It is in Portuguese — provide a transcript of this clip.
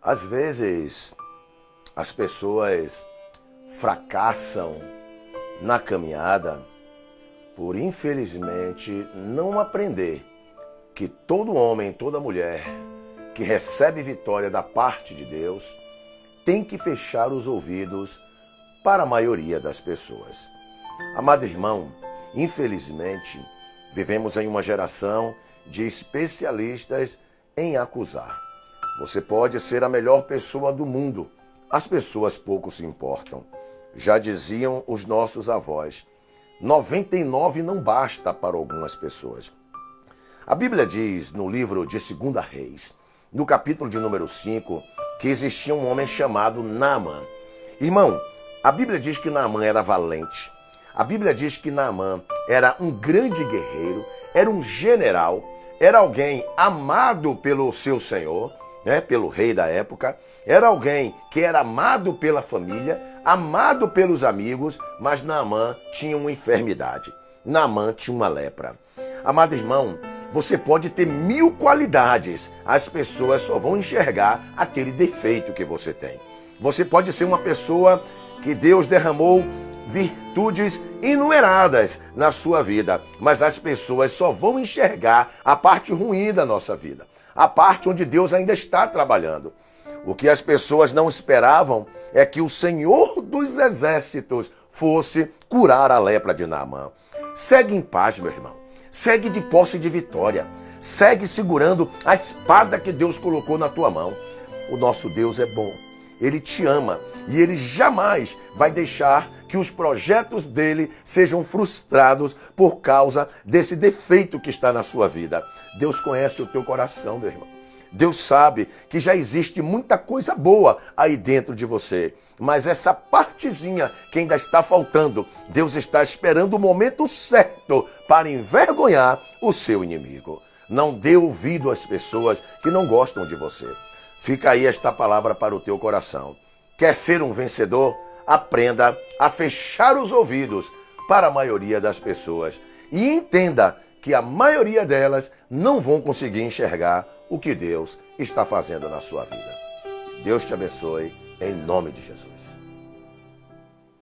Às vezes, as pessoas fracassam na caminhada por, infelizmente, não aprender que todo homem, toda mulher que recebe vitória da parte de Deus tem que fechar os ouvidos para a maioria das pessoas. Amado irmão, infelizmente, vivemos em uma geração de especialistas em acusar. Você pode ser a melhor pessoa do mundo, as pessoas pouco se importam. Já diziam os nossos avós, 99 não basta para algumas pessoas. A Bíblia diz no livro de 2 Reis, no capítulo de número 5, que existia um homem chamado Naamã. Irmão, a Bíblia diz que Naamã era valente. A Bíblia diz que Naamã era um grande guerreiro, era um general, era alguém amado pelo seu senhor, pelo rei da época, era alguém que era amado pela família, amado pelos amigos, mas Naamã tinha uma enfermidade. Naamã tinha uma lepra. Amado irmão, você pode ter 1000 qualidades, as pessoas só vão enxergar aquele defeito que você tem. Você pode ser uma pessoa que Deus derramou virtudes inumeradas na sua vida, mas as pessoas só vão enxergar a parte ruim da nossa vida, a parte onde Deus ainda está trabalhando. O que as pessoas não esperavam é que o Senhor dos Exércitos fosse curar a lepra de Naamã. Segue em paz, meu irmão. Segue de posse de vitória. Segue segurando a espada que Deus colocou na tua mão. O nosso Deus é bom. Ele te ama e Ele jamais vai deixar que os projetos dele sejam frustrados por causa desse defeito que está na sua vida. Deus conhece o teu coração, meu irmão. Deus sabe que já existe muita coisa boa aí dentro de você, mas essa partezinha que ainda está faltando, Deus está esperando o momento certo para envergonhar o seu inimigo. Não dê ouvido às pessoas que não gostam de você. Fica aí esta palavra para o teu coração. Quer ser um vencedor? Aprenda a fechar os ouvidos para a maioria das pessoas e entenda que a maioria delas não vão conseguir enxergar o que Deus está fazendo na sua vida. Deus te abençoe, em nome de Jesus.